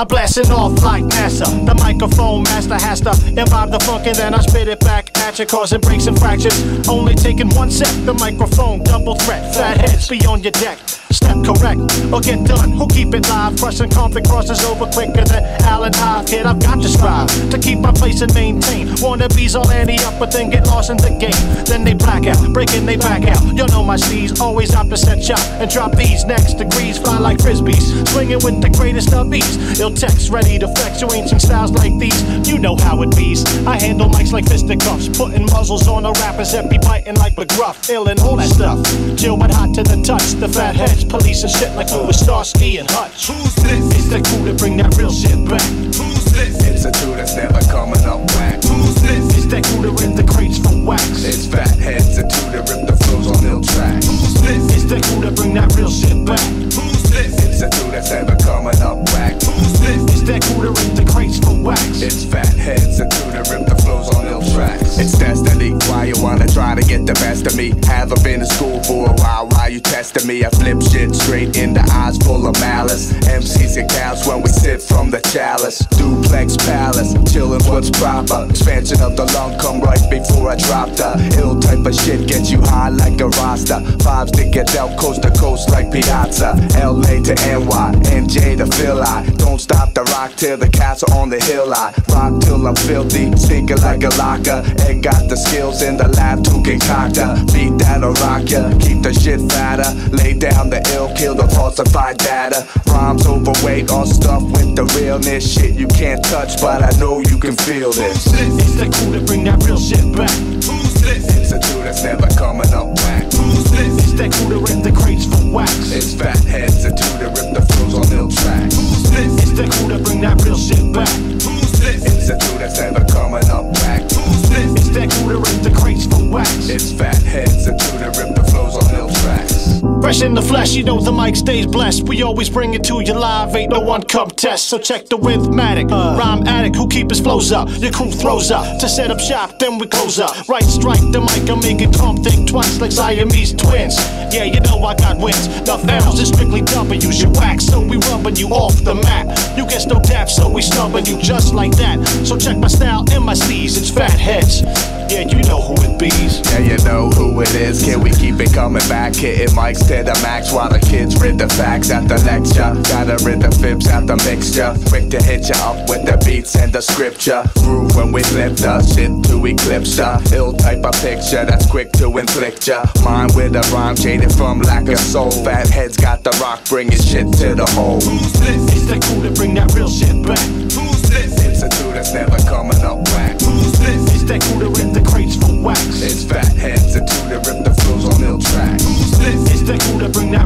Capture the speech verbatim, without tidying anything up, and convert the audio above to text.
I'm blasting off like NASA. The microphone master has to imbibe the funk and then I spit it back at you, causing breaks and fractures. Only taking one sip, the microphone double threat. Fat heads be on your deck. Step correct or get done. Who keep it live? Crushing conflict crosses over quicker than Allen Hive. Kid, I've got to strive to keep my place and maintain. Wannabes all ante up, but then get lost in the game. Then they black out, breaking they back out. You know my C's always out to set shot and drop these next degrees. Fly like frisbees, swinging with the greatest of ease. Ill text ready to flex. You ain't seen styles like these. You know how it bees. I handle mics like fisticuffs, putting muzzles on the rappers that be biting like McGruff. Ill and all that stuff. Chill but hot to the touch. The fat heads, police and shit like we were Starsky and Hutch. Who's this? It's the crew to bring that real shit back. Who's this? It's a dude that's never coming up whack. Who's this? It's that crew to rip the crates for wax. It's fat heads, a dude to rip the flows on ill tracks. Who's this? It's the crew to bring that real shit back. Who's this? It's a dude that's never coming up whack. Who's this? It's that crew to rip the crates for wax. It's fat heads, a dude to rip the flows on ill tracks. It's destiny. Why you wanna try to get the best of me? Haven't been to school for a while. Why you testing me? I flip shit straight in the eyes full of malice. M Cs and cows when we sip from the chalice. Duplex palace, chillin' what's proper. Expansion of the lung come right before I drop the ill type of shit. Get you high like a Rasta. Vibes that get out coast to coast like Piazza. L A to N Y, N J to Philly. Don't stop the rock till the cats are on the hill. I rock till I'm filthy, stinking like a locker. And got the skills in the lab to concoct her. Beat that'll rock ya, keep the shit fatter. Lay down the ill, kill the falsified data. Rhymes overweight on stuff with the realness. Shit you can't touch, but I know you can feel this. It's the crew to bring that real shit back. Who's this? It's a dude that's never coming up whack. Who's this? It's that crew to rip the crates for wax. It's fat heads, a dude to rip the flows on ill tracks. Who's this? It's the crew to bring that real shit back. Who's this? It's a dude that's never coming up whack. Who's this? It's that crew to rip the crates for wax. It's fat heads, a dude to rip the flows on ill tracks. Fresh in the flesh, you know the mic stays blessed. We always bring it to you live, ain't no one come test. So check the rhythmatic, uh, rhyme addict who keep his flows up. Your crew throws up to set up shop, then we close up. Right strike the mic, I make it come think twice like Siamese twins. Yeah, you know I got wins. Nothing else is strictly W's. You wax, so we rubbing you off the map. You get no dap, so we snubbing you just like that. So check my style and my steez, it's fat heads. Yeah, you know who it bees. Yeah, you know who it is. Can we keep it coming back? Hitting mics to the max while the kids read the facts at the lecture. Gotta rid the fibs out the mixture. Quick to hit ya up with the beats and the scripture. Groove when we flip the shit to eclipse ya. Ill type of picture that's quick to inflict ya. Mind with a rhyme jaded from lack of soul. Fat heads got the rock bringing shit to the hole. Who's this? It's the crew to bring that real shit back. Who's this? It's a dude that's never coming up whack. Who's this? It's that crew to rip the crates for wax. It's fat heads, a dude that rip the flows on ill tracks. Who's this? It's that crew to bring that